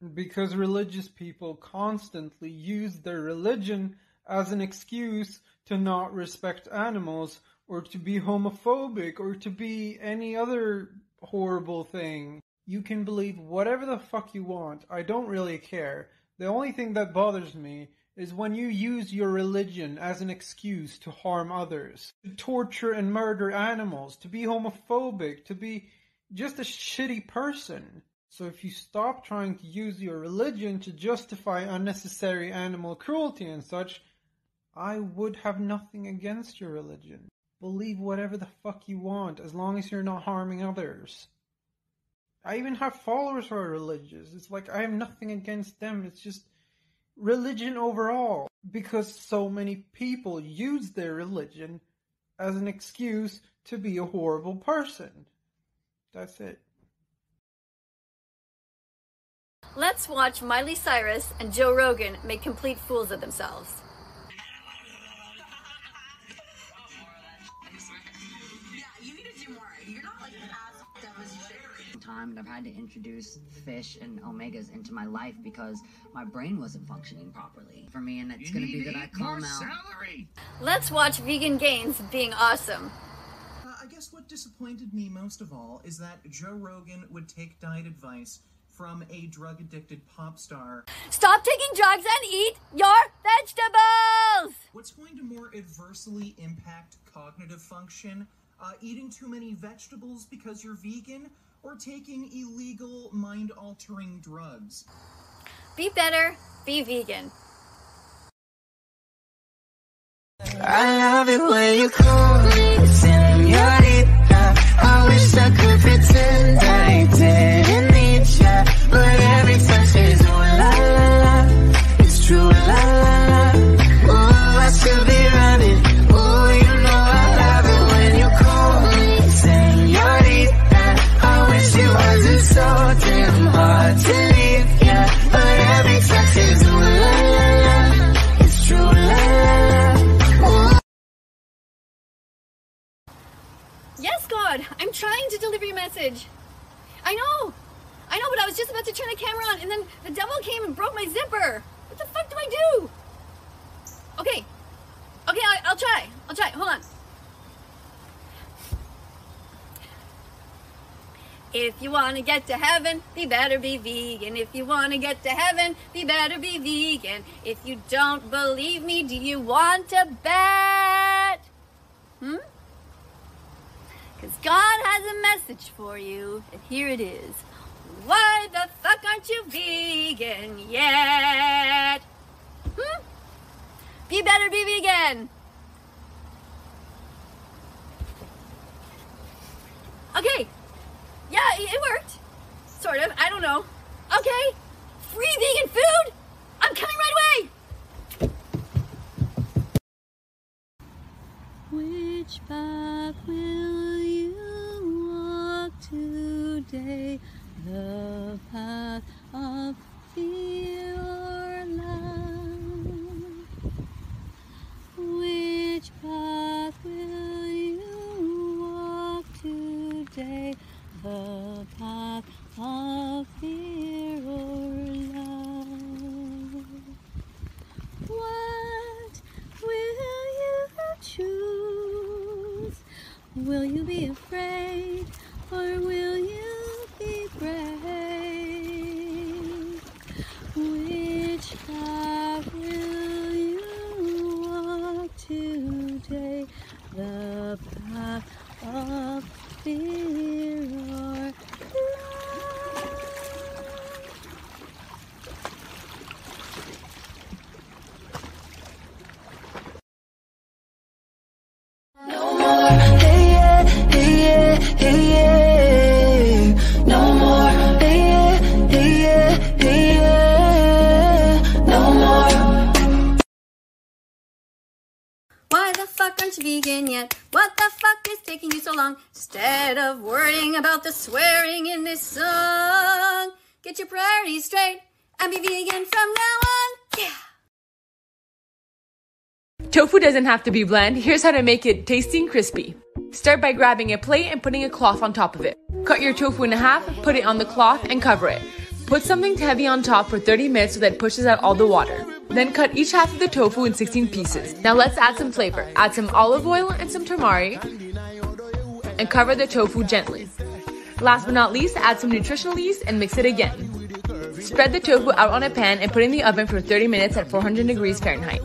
Because religious people constantly use their religion as an excuse to not respect animals, or to be homophobic, or to be any other horrible thing. You can believe whatever the fuck you want. I don't really care. The only thing that bothers me is when you use your religion as an excuse to harm others, to torture and murder animals, to be homophobic, to be just a shitty person. So if you stop trying to use your religion to justify unnecessary animal cruelty and such, I would have nothing against your religion. Believe whatever the fuck you want, as long as you're not harming others. I even have followers who are religious. It's like I have nothing against them. It's just religion overall. Because so many people use their religion as an excuse to be a horrible person. That's it. Let's watch Miley Cyrus and Joe Rogan make complete fools of themselves. Time and I've had to introduce fish and omegas into my life because my brain wasn't functioning properly for me, and it's going to be that I calm out. Celery. Let's watch Vegan Gains being awesome. I guess what disappointed me most of all is that Joe Rogan would take diet advice from a drug-addicted pop star. Stop taking drugs and eat your vegetables! What's going to more adversely impact cognitive function? Eating too many vegetables because you're vegan, or taking illegal mind-altering drugs? Be better, be vegan. I love it when you call me señorita. I wish I could pretend I didn't need ya, but every touch is ooh la la la. It's true la la la. Ooh, I should be running. Ooh, you know I love it when you call me señorita. I wish it wasn't so damn hard to leave ya, but every touch is ooh la la la. It's true la la la. Yes, God, I'm trying to deliver your message. I know, but I was just about to turn the camera on, and then the devil came and broke my zipper. What the fuck do I do? Okay, I'll try, hold on. If you want to get to heaven, be better be vegan. If you want to get to heaven, be better be vegan. If you don't believe me, do you want to bet? Because God has a message for you, and here it is. Why the fuck aren't you vegan yet? Be better be vegan. Okay. Yeah, it worked. Sort of. I don't know. Okay. Free vegan food? I'm coming right away. Which path will you walk today? The path of fear or love? Which path will you walk today? The path of fear or love? What will you choose? Will you be afraid, or will you be brave? Which path will you walk today? The path of fear or love? No more, hey yeah, hey yeah, hey yeah. No more, hey yeah, hey yeah, hey yeah. No more. Why the fuck aren't you vegan yet? What the fuck is taking you so long? Instead of worrying about the swearing in this song, get your priorities straight and be vegan from now on. Yeah. Tofu doesn't have to be bland. Here's how to make it tasty and crispy. Start by grabbing a plate and putting a cloth on top of it. Cut your tofu in half, put it on the cloth and cover it. Put something heavy on top for 30 minutes so that it pushes out all the water. Then cut each half of the tofu in 16 pieces. Now let's add some flavor. Add some olive oil and some tamari and cover the tofu gently. Last but not least, add some nutritional yeast and mix it again. Spread the tofu out on a pan and put it in the oven for 30 minutes at 400 degrees Fahrenheit.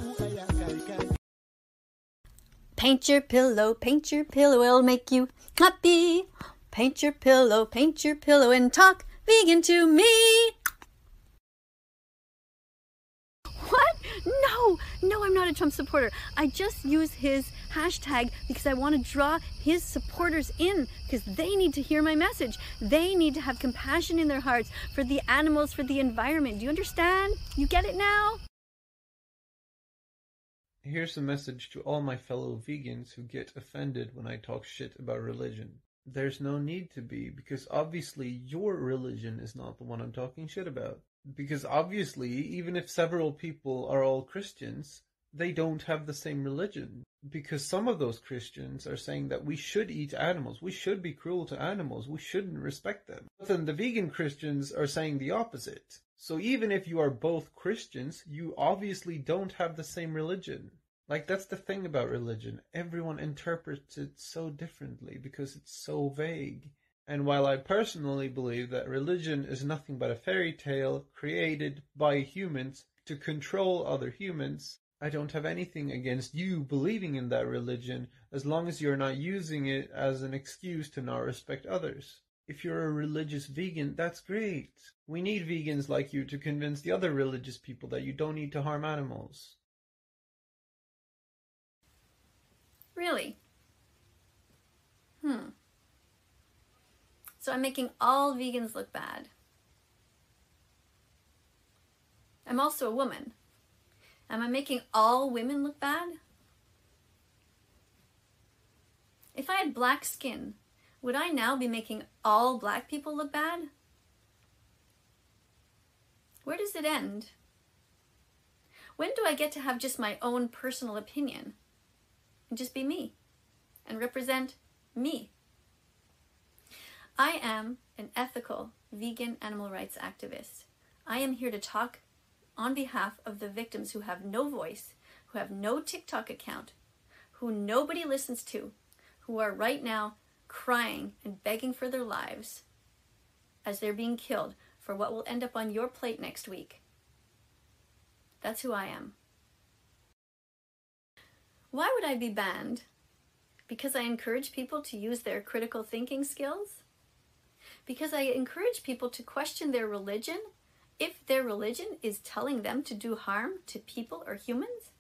Paint your pillow, it'll make you happy. Paint your pillow, and talk vegan to me. What? No, I'm not a Trump supporter. I just use his hashtag because I want to draw his supporters in, because they need to hear my message. They need to have compassion in their hearts for the animals, for the environment. Do you understand? You get it now? Here's a message to all my fellow vegans who get offended when I talk shit about religion. There's no need to be, because obviously your religion is not the one I'm talking shit about. Because obviously, even if several people are all Christians, they don't have the same religion. Because some of those Christians are saying that we should eat animals, we should be cruel to animals, we shouldn't respect them. But then the vegan Christians are saying the opposite. So even if you are both Christians, you obviously don't have the same religion. Like, that's the thing about religion. Everyone interprets it so differently because it's so vague. And while I personally believe that religion is nothing but a fairy tale created by humans to control other humans, I don't have anything against you believing in that religion as long as you're not using it as an excuse to not respect others. If you're a religious vegan, that's great. We need vegans like you to convince the other religious people that you don't need to harm animals. Really? So I'm making all vegans look bad. I'm also a woman. Am I making all women look bad? If I had black skin, would I now be making all black people look bad? Where does it end? When do I get to have just my own personal opinion and just be me and represent me? I am an ethical vegan animal rights activist. I am here to talk on behalf of the victims who have no voice, who have no TikTok account, who nobody listens to, who are right now crying and begging for their lives as they're being killed for what will end up on your plate next week. That's who I am. Why would I be banned? Because I encourage people to use their critical thinking skills? Because I encourage people to question their religion if their religion is telling them to do harm to people or humans?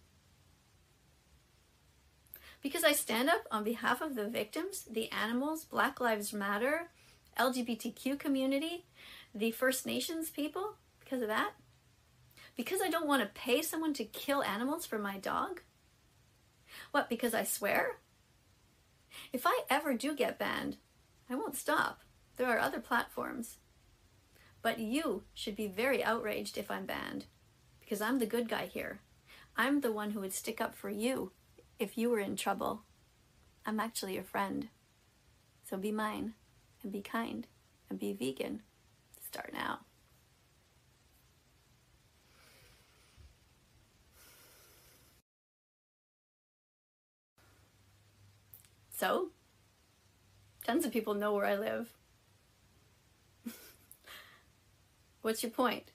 Because I stand up on behalf of the victims, the animals, Black Lives Matter, LGBTQ community, the First Nations people, because of that? Because I don't want to pay someone to kill animals for my dog? What, because I swear? If I ever do get banned, I won't stop. There are other platforms. But you should be very outraged if I'm banned, because I'm the good guy here. I'm the one who would stick up for you if you were in trouble. I'm actually your friend. So be mine, and be kind, and be vegan. Start now. So, tons of people know where I live. What's your point?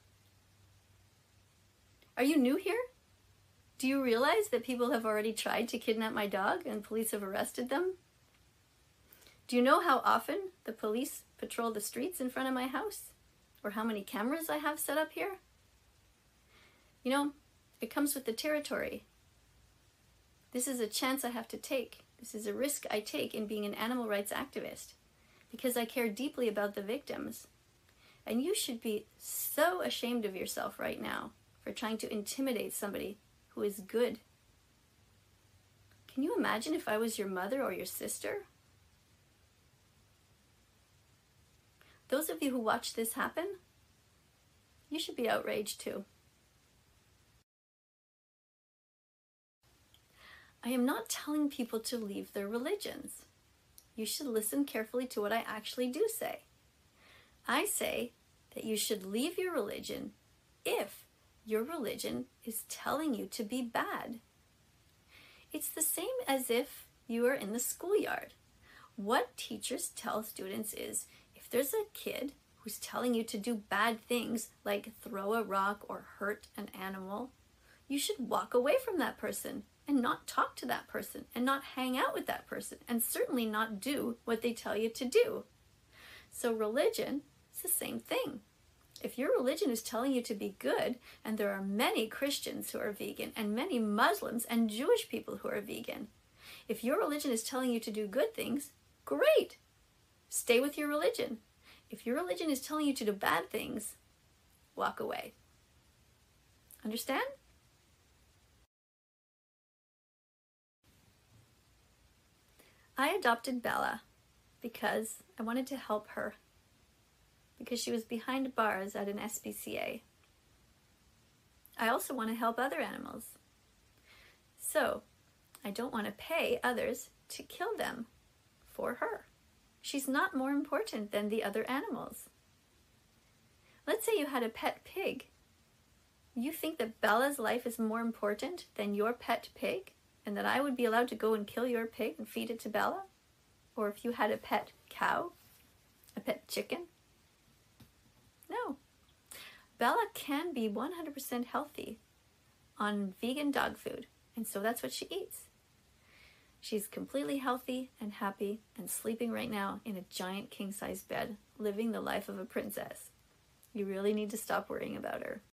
Are you new here? Do you realize that people have already tried to kidnap my dog and police have arrested them? Do you know how often the police patrol the streets in front of my house? Or how many cameras I have set up here? You know, it comes with the territory. This is a chance I have to take. This is a risk I take in being an animal rights activist because I care deeply about the victims. And you should be so ashamed of yourself right now for trying to intimidate somebody who is good. Can you imagine if I was your mother or your sister? Those of you who watch this happen, you should be outraged too. I am not telling people to leave their religions. You should listen carefully to what I actually do say. I say that you should leave your religion if your religion is telling you to be bad. It's the same as if you are in the schoolyard. What teachers tell students is, if there's a kid who's telling you to do bad things like throw a rock or hurt an animal, you should walk away from that person and not talk to that person and not hang out with that person and certainly not do what they tell you to do. So religion is the same thing. If your religion is telling you to be good, and there are many Christians who are vegan and many Muslims and Jewish people who are vegan, if your religion is telling you to do good things, great. Stay with your religion. If your religion is telling you to do bad things, walk away. Understand? I adopted Bella because I wanted to help her, because she was behind bars at an SPCA. I also want to help other animals. So, I don't want to pay others to kill them for her. She's not more important than the other animals. Let's say you had a pet pig. You think that Bella's life is more important than your pet pig, and that I would be allowed to go and kill your pig and feed it to Bella? Or if you had a pet cow, a pet chicken? No. Bella can be 100% healthy on vegan dog food, and so that's what she eats. She's completely healthy and happy and sleeping right now in a giant king-size bed, living the life of a princess. You really need to stop worrying about her.